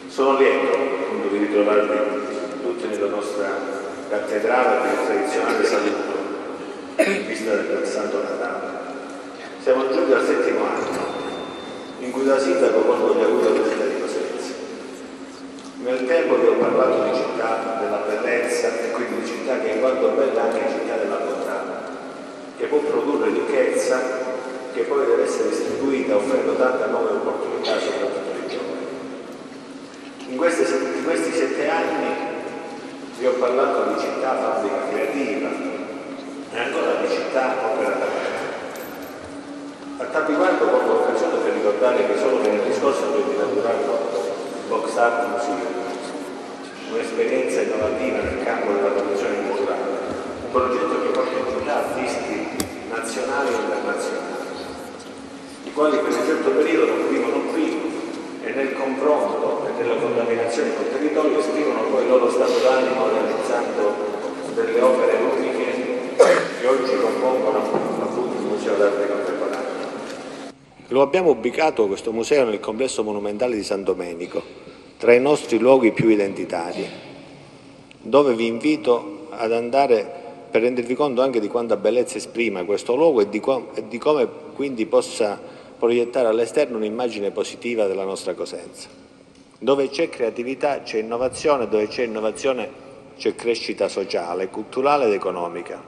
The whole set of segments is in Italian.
Sono lieto appunto di ritrovarvi tutti nella nostra cattedrale per il tradizionale saluto in vista del Santo Natale. Siamo giunti al 7° anno in cui da sindaco porto gli auguri alla città di Cosenza. Nel tempo vi ho parlato di città della bellezza e quindi di città che in quanto bella è anche città della bontà, che può produrre ricchezza, che poi deve essere distribuita offrendo tante nuove opportunità soprattutto ai giovani. In questi 7 anni vi ho parlato di città fabbrica creativa e ancora di città opera d'arte. A tal riguardo colgo l'occasione per ricordare che solo venerdì scorso abbiamo inaugurato il Box Art Museum, un'esperienza innovativa nel campo della produzione culturale, un progetto che porta in città artisti nazionali e internazionali, i quali per un certo periodo non vivono qui e nel confronto e nella contaminazione col territorio esprimono poi il loro stato d'animo realizzando delle opere uniche che oggi compongono appunto il Museo d'Arte Contemporanea. Lo abbiamo ubicato questo museo nel complesso monumentale di San Domenico, tra i nostri luoghi più identitari, dove vi invito ad andare per rendervi conto anche di quanta bellezza esprima questo luogo e di come quindi possa proiettare all'esterno un'immagine positiva della nostra Cosenza. Dove c'è creatività c'è innovazione, dove c'è innovazione c'è crescita sociale, culturale ed economica.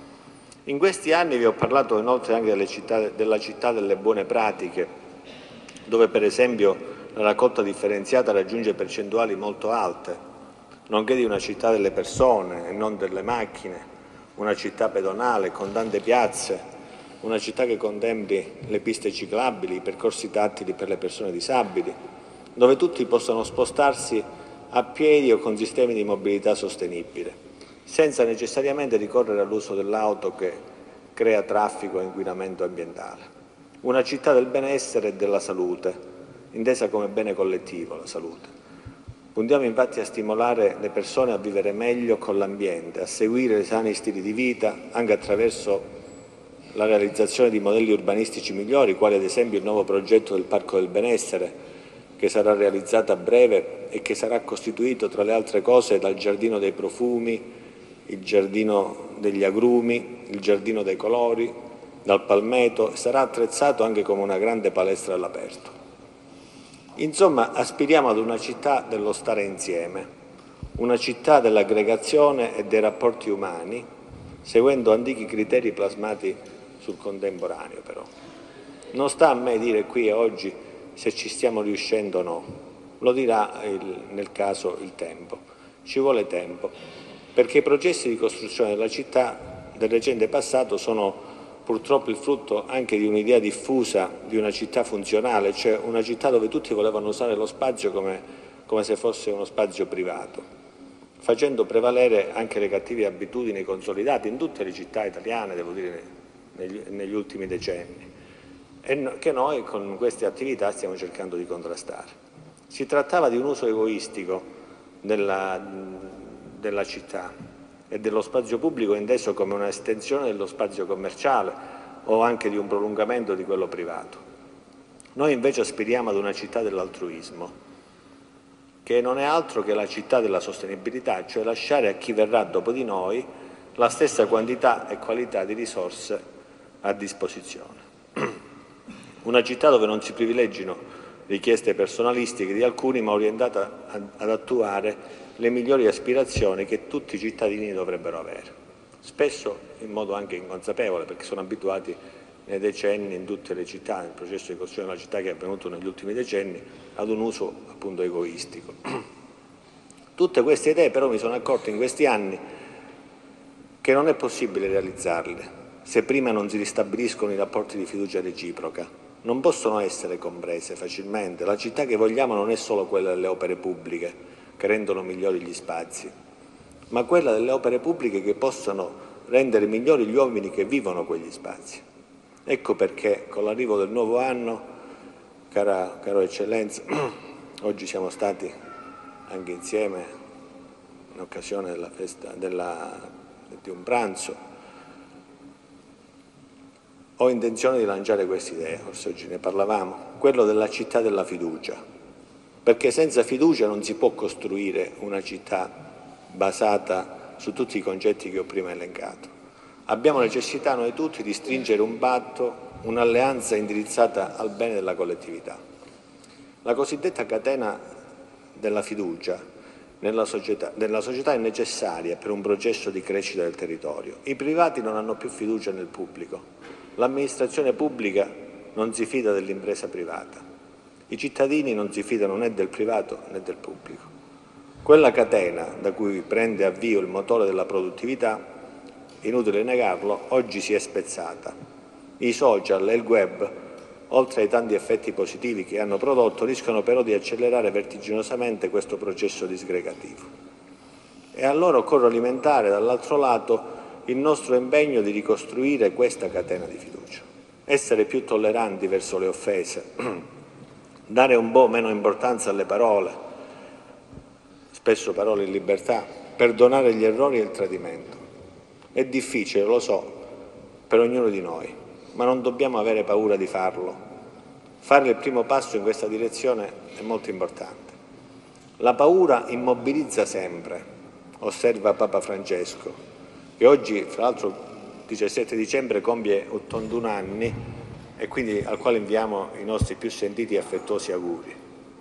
In questi anni vi ho parlato inoltre anche della città delle buone pratiche, dove per esempio la raccolta differenziata raggiunge percentuali molto alte, nonché di una città delle persone e non delle macchine, una città pedonale con tante piazze, una città che contempli le piste ciclabili, i percorsi tattili per le persone disabili, dove tutti possano spostarsi a piedi o con sistemi di mobilità sostenibile, senza necessariamente ricorrere all'uso dell'auto che crea traffico e inquinamento ambientale. Una città del benessere e della salute, intesa come bene collettivo la salute. Puntiamo infatti a stimolare le persone a vivere meglio con l'ambiente, a seguire sani stili di vita anche attraverso la realizzazione di modelli urbanistici migliori, quali ad esempio il nuovo progetto del Parco del Benessere, che sarà realizzato a breve e che sarà costituito, tra le altre cose, dal Giardino dei Profumi, il Giardino degli Agrumi, il Giardino dei Colori, dal Palmeto, e sarà attrezzato anche come una grande palestra all'aperto. Insomma, aspiriamo ad una città dello stare insieme, una città dell'aggregazione e dei rapporti umani, seguendo antichi criteri plasmati sul contemporaneo però. Non sta a me dire qui e oggi se ci stiamo riuscendo o no, lo dirà nel caso il tempo. Ci vuole tempo, perché i processi di costruzione della città del recente passato sono purtroppo il frutto anche di un'idea diffusa di una città funzionale, cioè una città dove tutti volevano usare lo spazio come se fosse uno spazio privato, facendo prevalere anche le cattive abitudini consolidate in tutte le città italiane, devo dire, negli ultimi decenni, e che noi con queste attività stiamo cercando di contrastare. Si trattava di un uso egoistico della città e dello spazio pubblico inteso come un'estensione dello spazio commerciale o anche di un prolungamento di quello privato. Noi invece aspiriamo ad una città dell'altruismo, che non è altro che la città della sostenibilità, cioè lasciare a chi verrà dopo di noi la stessa quantità e qualità di risorse a disposizione. Una città dove non si privilegino richieste personalistiche di alcuni, ma orientata ad attuare le migliori aspirazioni che tutti i cittadini dovrebbero avere, spesso in modo anche inconsapevole, perché sono abituati nei decenni in tutte le città, nel processo di costruzione della città che è avvenuto negli ultimi decenni, ad un uso appunto egoistico. Tutte queste idee però mi sono accorto in questi anni che non è possibile realizzarle se prima non si ristabiliscono i rapporti di fiducia reciproca. Non possono essere comprese facilmente. La città che vogliamo non è solo quella delle opere pubbliche che rendono migliori gli spazi, ma quella delle opere pubbliche che possono rendere migliori gli uomini che vivono quegli spazi. Ecco perché con l'arrivo del nuovo anno, caro Eccellenza, oggi siamo stati anche insieme in occasione della festa di un pranzo, ho intenzione di lanciare questa idea, forse oggi ne parlavamo, quello della città della fiducia. perché senza fiducia non si può costruire una città basata su tutti i concetti che ho prima elencato. Abbiamo necessità noi tutti di stringere un patto, un'alleanza indirizzata al bene della collettività. La cosiddetta catena della fiducia nella società è necessaria per un processo di crescita del territorio. I privati non hanno più fiducia nel pubblico, l'amministrazione pubblica non si fida dell'impresa privata, i cittadini non si fidano né del privato né del pubblico. Quella catena da cui prende avvio il motore della produttività, inutile negarlo, oggi si è spezzata. I social e il web, oltre ai tanti effetti positivi che hanno prodotto, rischiano però di accelerare vertiginosamente questo processo disgregativo. E allora occorre alimentare dall'altro lato il nostro impegno di ricostruire questa catena di fiducia, essere più tolleranti verso le offese, dare un po' meno importanza alle parole, spesso parole in libertà, perdonare gli errori e il tradimento. È difficile, lo so, per ognuno di noi, ma non dobbiamo avere paura di farlo. Fare il primo passo in questa direzione è molto importante. La paura immobilizza sempre, osserva Papa Francesco, che oggi, fra l'altro, 17 dicembre compie 81 anni e quindi al quale inviamo i nostri più sentiti e affettuosi auguri.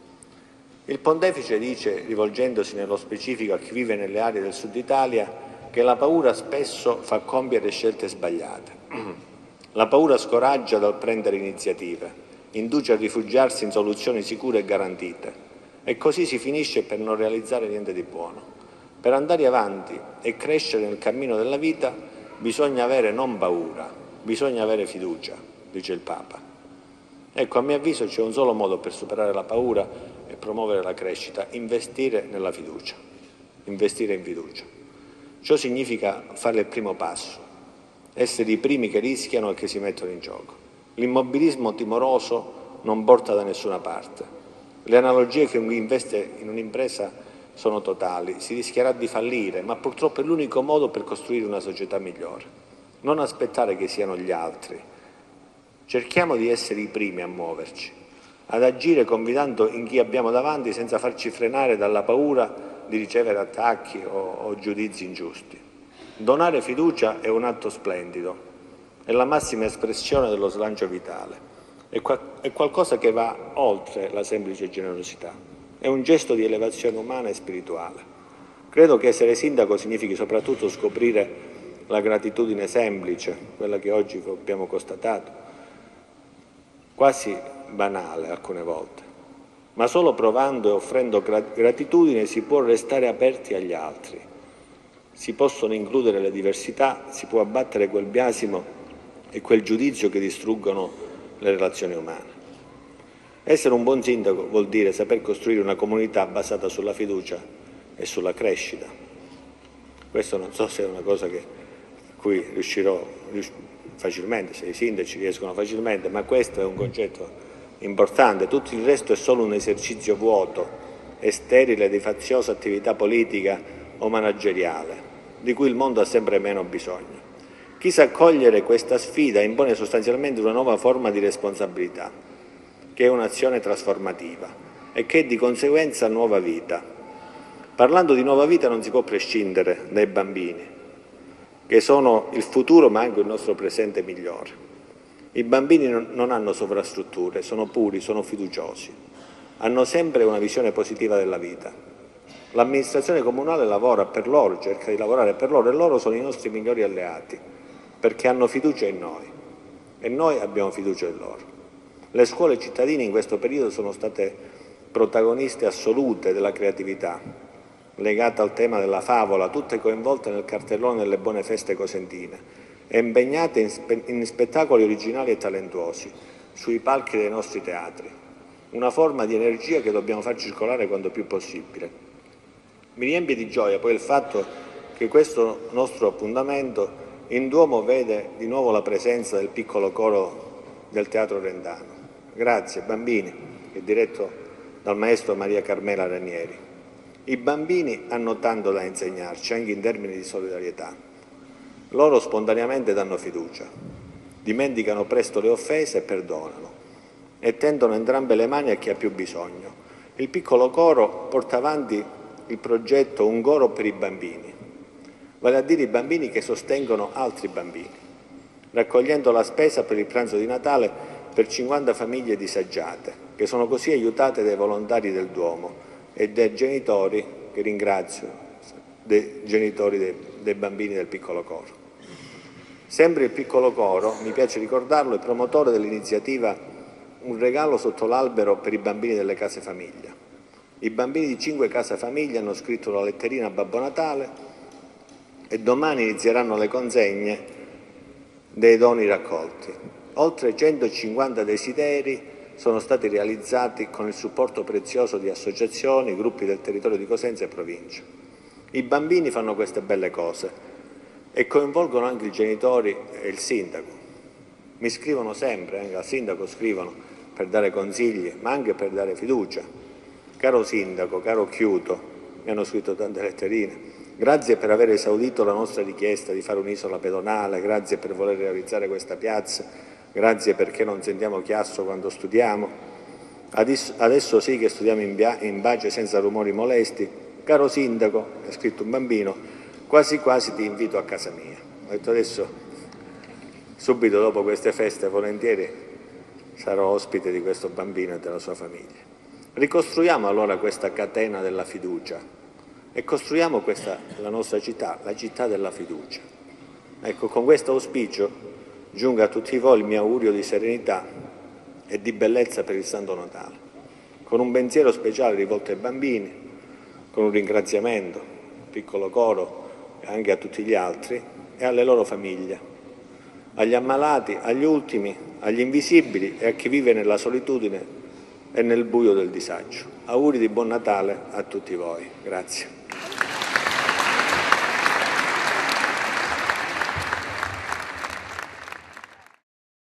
Il Pontefice dice, rivolgendosi nello specifico a chi vive nelle aree del Sud Italia, che la paura spesso fa compiere scelte sbagliate. La paura scoraggia dal prendere iniziative, induce a rifugiarsi in soluzioni sicure e garantite e così si finisce per non realizzare niente di buono. Per andare avanti e crescere nel cammino della vita bisogna avere non paura, bisogna avere fiducia, dice il Papa. Ecco, a mio avviso c'è un solo modo per superare la paura e promuovere la crescita: investire nella fiducia, investire in fiducia. Ciò significa fare il primo passo, essere i primi che rischiano e che si mettono in gioco. L'immobilismo timoroso non porta da nessuna parte. Le analogie che chi investe in un'impresa sono totali, si rischierà di fallire, ma purtroppo è l'unico modo per costruire una società migliore. Non aspettare che siano gli altri. Cerchiamo di essere i primi a muoverci, ad agire confidando in chi abbiamo davanti senza farci frenare dalla paura di ricevere attacchi o giudizi ingiusti. Donare fiducia è un atto splendido, è la massima espressione dello slancio vitale, è qualcosa che va oltre la semplice generosità, è un gesto di elevazione umana e spirituale. Credo che essere sindaco significhi soprattutto scoprire la gratitudine semplice, quella che oggi abbiamo constatato, quasi banale alcune volte. Ma solo provando e offrendo gratitudine si può restare aperti agli altri, si possono includere le diversità, si può abbattere quel biasimo e quel giudizio che distruggono le relazioni umane. Essere un buon sindaco vuol dire saper costruire una comunità basata sulla fiducia e sulla crescita. Questo non so se è una cosa a cui riuscirò facilmente, se i sindaci riescono facilmente, ma questo è un concetto importante. Tutto il resto è solo un esercizio vuoto e sterile di faziosa attività politica o manageriale, di cui il mondo ha sempre meno bisogno. Chi sa cogliere questa sfida impone sostanzialmente una nuova forma di responsabilità, che è un'azione trasformativa e che è di conseguenza nuova vita. Parlando di nuova vita non si può prescindere dai bambini, che sono il futuro ma anche il nostro presente migliore. I bambini non hanno sovrastrutture, sono puri, sono fiduciosi, hanno sempre una visione positiva della vita. L'amministrazione comunale lavora per loro, cerca di lavorare per loro e loro sono i nostri migliori alleati, perché hanno fiducia in noi e noi abbiamo fiducia in loro. Le scuole cittadine in questo periodo sono state protagoniste assolute della creatività, legata al tema della favola, tutte coinvolte nel cartellone delle buone feste cosentine e impegnate in spettacoli originali e talentuosi sui palchi dei nostri teatri, una forma di energia che dobbiamo far circolare quanto più possibile. Mi riempie di gioia poi il fatto che questo nostro appuntamento in Duomo vede di nuovo la presenza del piccolo coro del Teatro Rendano. Grazie bambini, che è diretto dal maestro Maria Carmela Ranieri. I bambini hanno tanto da insegnarci, anche in termini di solidarietà. Loro spontaneamente danno fiducia, dimenticano presto le offese e perdonano e tendono entrambe le mani a chi ha più bisogno Il piccolo coro porta avanti il progetto Un coro per i bambini, vale a dire i bambini che sostengono altri bambini, raccogliendo la spesa per il pranzo di Natale per 50 famiglie disagiate, che sono così aiutate dai volontari del Duomo e dai genitori, che ringrazio, dei genitori dei bambini del piccolo coro. Sempre il piccolo coro, mi piace ricordarlo, è promotore dell'iniziativa Un regalo sotto l'albero per i bambini delle case famiglia. I bambini di 5 case famiglia hanno scritto la letterina a Babbo Natale e domani inizieranno le consegne dei doni raccolti. Oltre 150 desideri sono stati realizzati con il supporto prezioso di associazioni, gruppi del territorio di Cosenza e provincia. I bambini fanno queste belle cose e coinvolgono anche i genitori e il sindaco. Mi scrivono sempre, anche al sindaco scrivono per dare consigli, ma anche per dare fiducia. Caro sindaco, caro Chiuto, mi hanno scritto tante letterine, grazie per aver esaudito la nostra richiesta di fare un'isola pedonale, grazie per voler realizzare questa piazza, grazie perché non sentiamo chiasso quando studiamo. Adesso sì che studiamo in pace senza rumori molesti. Caro sindaco, ha scritto un bambino, quasi quasi ti invito a casa mia. Ho detto adesso, subito dopo queste feste, volentieri sarò ospite di questo bambino e della sua famiglia. Ricostruiamo allora questa catena della fiducia e costruiamo la nostra città, la città della fiducia. Ecco, con questo auspicio giunga a tutti voi il mio augurio di serenità e di bellezza per il Santo Natale, con un pensiero speciale rivolto ai bambini, con un ringraziamento, piccolo coro e anche a tutti gli altri e alle loro famiglie, agli ammalati, agli ultimi, agli invisibili e a chi vive nella solitudine e nel buio del disagio. Auguri di buon Natale a tutti voi. Grazie.